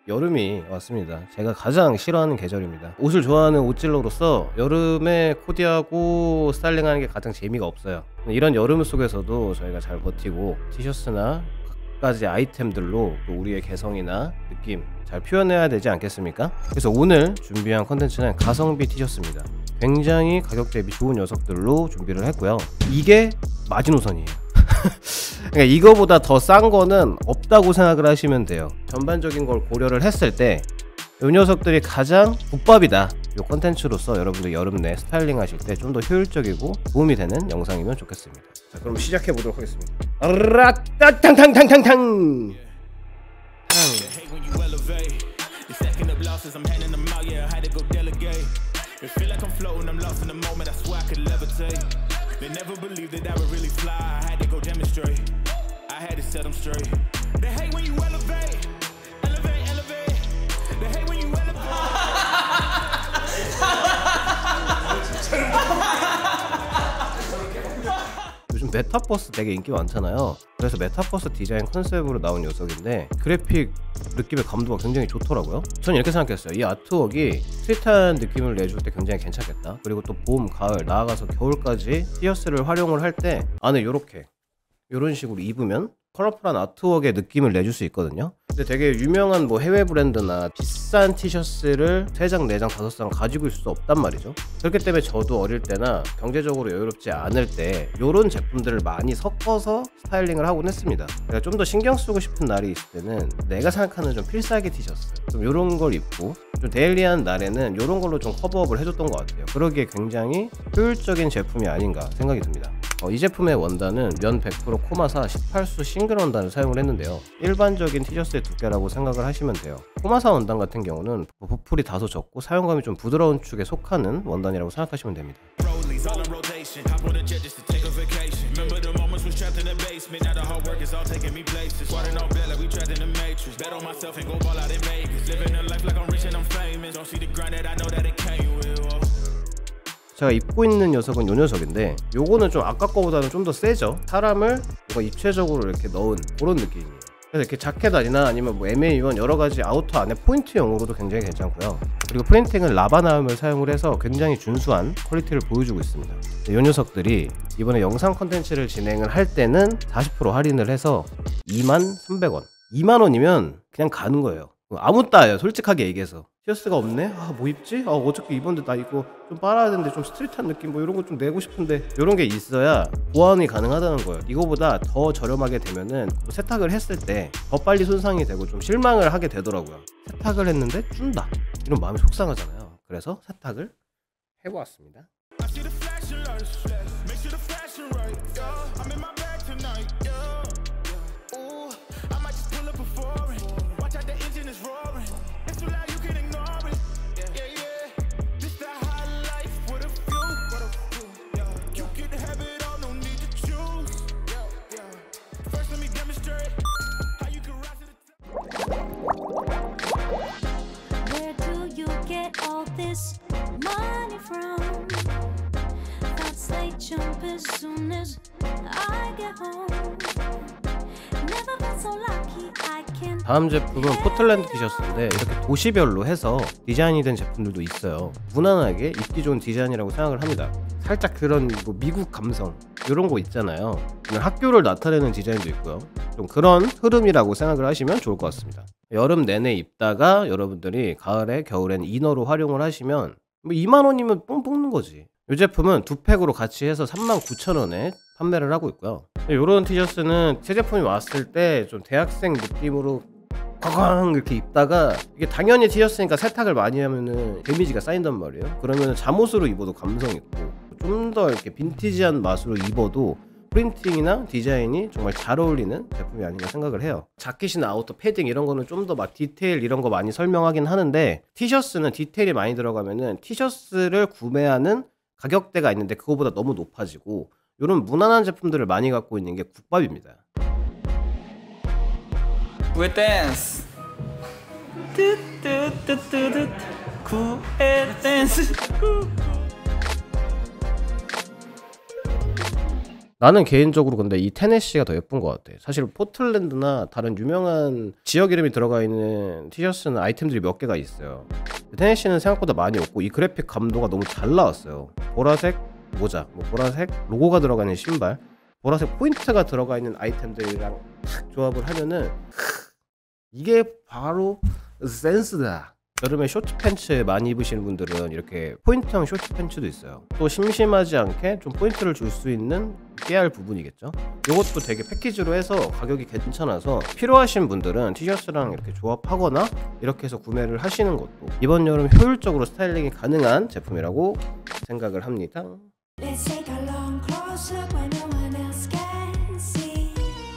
여름이 왔습니다. 제가 가장 싫어하는 계절입니다. 옷을 좋아하는 옷질러로서 여름에 코디하고 스타일링하는 게 가장 재미가 없어요. 이런 여름 속에서도 저희가 잘 버티고 티셔츠나 각가지 아이템들로 또 우리의 개성이나 느낌 잘 표현해야 되지 않겠습니까? 그래서 오늘 준비한 컨텐츠는 가성비 티셔츠입니다. 굉장히 가격 대비 좋은 녀석들로 준비를 했고요. 이게 마지노선이에요. 그러니까 이거보다 더 싼 거는 없다고 생각을 하시면 돼요. 전반적인 걸 고려를 했을 때 이 녀석들이 가장 국밥이다. 이 컨텐츠로서 여러분들 여름 내 스타일링 하실 때 좀 더 효율적이고 도움이 되는 영상이면 좋겠습니다. 자, 그럼 시작해 보도록 하겠습니다. 아라따탕탕탕탕탕. They never believed that I would really fly. I had to go demonstrate. I had to set them straight. They hate when you elevate, elevate, elevate. They hate when you elevate. 요즘 메타버스 되게 인기 많잖아요. 그래서 메타버스 디자인 컨셉으로 나온 녀석인데 그래픽 느낌의 감도가 굉장히 좋더라고요. 전 이렇게 생각했어요. 이 아트웍이 스윗한 느낌을 내줄 때 굉장히 괜찮겠다. 그리고 또 봄, 가을, 나아가서 겨울까지 티셔츠를 활용을 할 때 안에 요런 식으로 입으면 컬러풀한 아트웍의 느낌을 내줄 수 있거든요. 근데 되게 유명한 뭐 해외 브랜드나 비싼 티셔츠를 3장, 4장, 5장 가지고 있을 수 없단 말이죠. 그렇기 때문에 저도 어릴 때나 경제적으로 여유롭지 않을 때 요런 제품들을 많이 섞어서 스타일링을 하곤 했습니다. 제가 좀 더 신경 쓰고 싶은 날이 있을 때는 내가 생각하는 좀 필살기 티셔츠 좀 요런 걸 입고 좀 데일리한 날에는 요런 걸로 좀 커버업을 해줬던 것 같아요. 그러기에 굉장히 효율적인 제품이 아닌가 생각이 듭니다. 이 제품의 원단은 면 100% 코마사 18수 싱글 원단을 사용을 했는데요. 일반적인 티셔츠의 두께라고 생각을 하시면 돼요. 코마사 원단 같은 경우는 보풀이 다소 적고 사용감이 좀 부드러운 축에 속하는 원단이라고 생각하시면 됩니다. 제가 입고 있는 녀석은 요 녀석인데 요거는 좀 아까 거보다는 좀 더 세죠. 사람을 뭔가 입체적으로 이렇게 넣은 그런 느낌이에요. 그래서 이렇게 자켓 아니나 아니면 뭐 MA1 여러가지 아우터 안에 포인트용으로도 굉장히 괜찮고요. 그리고 프린팅은 라바나움을 사용을 해서 굉장히 준수한 퀄리티를 보여주고 있습니다. 요 녀석들이 이번에 영상 컨텐츠를 진행을 할 때는 40% 할인을 해서 23,300원 2만원이면 그냥 가는 거예요. 아무 따예요. 솔직하게 얘기해서. 티셔츠가 없네? 뭐 입지? 어저께 입었는데 나 이거 좀 빨아야 되는데 좀 스트릿한 느낌 뭐 이런 거 좀 내고 싶은데 이런 게 있어야 보완이 가능하다는 거예요. 이거보다 더 저렴하게 되면은 세탁을 했을 때 더 빨리 손상이 되고 좀 실망을 하게 되더라고요. 세탁을 했는데 준다. 이런 마음이 속상하잖아요. 그래서 세탁을 해보았습니다. 다음 제품은 포틀랜드 티셔츠인데 이렇게 도시별로 해서 디자인이 된 제품들도 있어요. 무난하게 입기 좋은 디자인이라고 생각을 합니다. 살짝 그런 뭐 미국 감성 이런 거 있잖아요. 학교를 나타내는 디자인도 있고요. 좀 그런 흐름이라고 생각을 하시면 좋을 것 같습니다. 여름 내내 입다가 여러분들이 가을에 겨울엔 이너로 활용을 하시면 뭐 2만원이면 뽕 뽑는 거지. 이 제품은 2팩으로 같이 해서 39,000원에 판매를 하고 있고요. 이런 티셔츠는 새 제품이 왔을 때 좀 대학생 느낌으로 꽝꽝 이렇게 입다가 이게 당연히 티셔츠니까 세탁을 많이 하면은 데미지가 쌓인단 말이에요. 그러면 잠옷으로 입어도 감성 있고 좀 더 이렇게 빈티지한 맛으로 입어도 프린팅이나 디자인이 정말 잘 어울리는 제품이 아닌가 생각을 해요. 자켓이나 아우터, 패딩 이런 거는 좀 더 막 디테일 이런 거 많이 설명하긴 하는데 티셔츠는 디테일이 많이 들어가면은 티셔츠를 구매하는 가격대가 있는데 그거보다 너무 높아지고 이런 무난한 제품들을 많이 갖고 있는 게 국밥입니다. 구애 댄스 뚜뚜뚜뚜뚜 구애 댄스 나는 개인적으로 근데 이 테네시가 더 예쁜 것 같아. 사실 포틀랜드나 다른 유명한 지역 이름이 들어가 있는 티셔츠는 아이템들이 몇 개가 있어요. 테네시는 생각보다 많이 없고 이 그래픽 감도가 너무 잘 나왔어요. 보라색 모자, 뭐 보라색 로고가 들어가 있는 신발, 보라색 포인트가 들어가 있는 아이템들이랑 탁 조합을 하면은 이게 바로 센스다. 여름에 쇼트 팬츠 많이 입으시는 분들은 이렇게 포인트형 쇼트 팬츠도 있어요. 또 심심하지 않게 좀 포인트를 줄 수 있는 깨알 부분이겠죠. 이것도 되게 패키지로 해서 가격이 괜찮아서 필요하신 분들은 티셔츠랑 이렇게 조합하거나 이렇게 해서 구매를 하시는 것도 이번 여름 효율적으로 스타일링이 가능한 제품이라고 생각을 합니다. Let's take a long close look when no one else can see.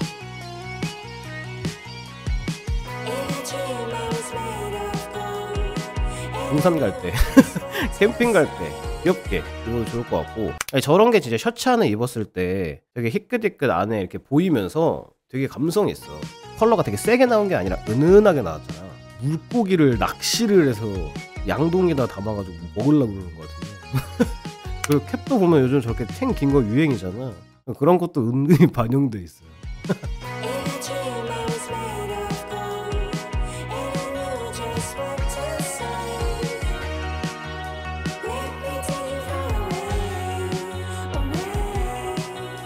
In a dream I was made of gold. 등산 갈 때, 캠핑 갈 때 귀엽게 입어도 좋을 것 같고, 아니, 저런 게 진짜 셔츠 하나 입었을 때 되게 희끗희끗 안에 이렇게 보이면서 되게 감성이 있어. 컬러가 되게 세게 나온 게 아니라 은은하게 나왔잖아. 물고기를 낚시를 해서 양동이다 담아가지고 먹으려고 그러는 것 같은데 그리고 캡도 보면 요즘 저렇게 탱 긴 거 유행이잖아. 그런 것도 은근히 반영돼 있어요. In a dream I was made of gold. And I knew just what to say. Let me take you far away, away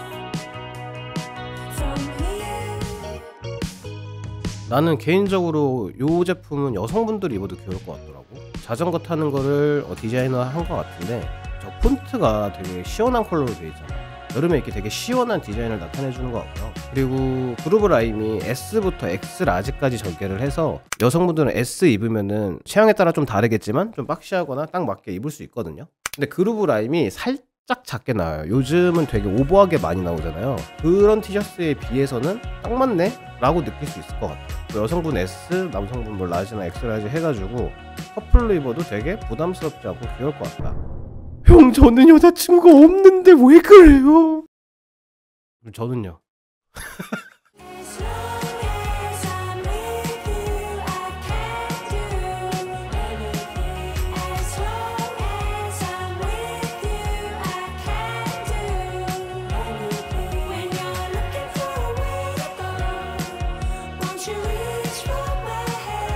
from here. 나는 개인적으로 이 제품은 여성분들이 입어도 귀여울 것 같더라고. 자전거 타는 거를 디자이너 한 것 같은데 저 폰트가 되게 시원한 컬러로 되어 있잖아. 여름에 이렇게 되게 시원한 디자인을 나타내주는 것 같고요. 그리고 그루브 라임이 S부터 X 라지까지 전개를 해서 여성분들은 S 입으면은 취향에 따라 좀 다르겠지만 좀 박시하거나 딱 맞게 입을 수 있거든요. 근데 그루브 라임이 살짝 작게 나와요. 요즘은 되게 오버하게 많이 나오잖아요. 그런 티셔츠에 비해서는 딱 맞네? 라고 느낄 수 있을 것 같아요. 여성분 S, 남성분 뭐 라지나 X 라지 해가지고 커플로 입어도 되게 부담스럽지 않고 귀여울 것 같다. 형, 저는 여자친구가 없는데 왜 그래요? 저는요. As long as I'm with you, I can do anything. As long as I'm with you, I can do anything. When you're looking for a way to go, won't you reach for my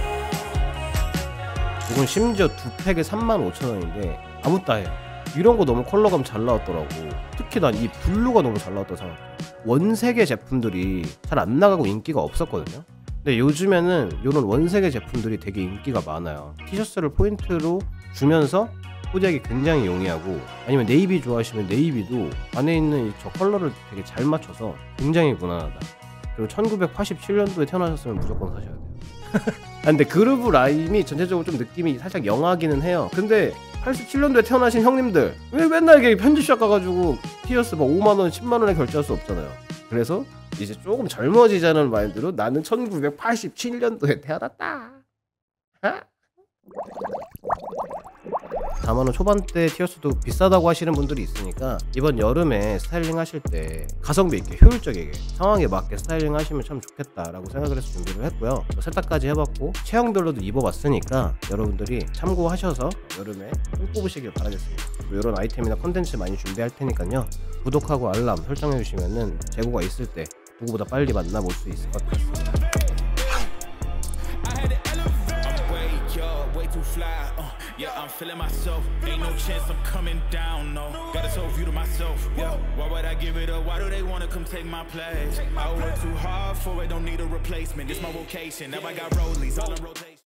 hand? 이건 심지어 두 팩에 35,000원인데 아무 따해. 이런 거 너무 컬러감 잘 나왔더라고. 특히 난 이 블루가 너무 잘 나왔다고 생각해. 원색의 제품들이 잘 안 나가고 인기가 없었거든요. 근데 요즘에는 이런 원색의 제품들이 되게 인기가 많아요. 티셔츠를 포인트로 주면서 포장이 굉장히 용이하고, 아니면 네이비 좋아하시면 네이비도 안에 있는 저 컬러를 되게 잘 맞춰서 굉장히 무난하다. 그리고 1987년도에 태어나셨으면 무조건 사셔야 돼요. 근데 그루브 라임이 전체적으로 좀 느낌이 살짝 영하기는 해요. 근데 87년도에 태어나신 형님들 왜 맨날 이렇게 편집샵 가가지고 티셔츠 막 5만원 10만원에 결제할 수 없잖아요. 그래서 이제 조금 젊어지자는 마인드로 나는 1987년도에 태어났다. 4만원 초반대 티셔츠도 비싸다고 하시는 분들이 있으니까 이번 여름에 스타일링 하실 때 가성비 있게 효율적이게 상황에 맞게 스타일링 하시면 참 좋겠다라고 생각을 해서 준비를 했고요. 세탁까지 해봤고 체형별로도 입어봤으니까 여러분들이 참고하셔서 여름에 꼭 뽑으시길 바라겠습니다. 이런 아이템이나 컨텐츠 많이 준비할 테니까요. 구독하고 알람 설정해주시면은 재고가 있을 때 누구보다 빨리 만나볼 수 있을 것 같습니다. Way too fly, yeah, I'm feeling myself. Ain't no chance I'm coming down, no. Got this whole view to myself, yeah. Why would I give it up? Why do they wanna come take my place? I work too hard for it, don't need a replacement. This my vocation. Now I got rollies all in rotation.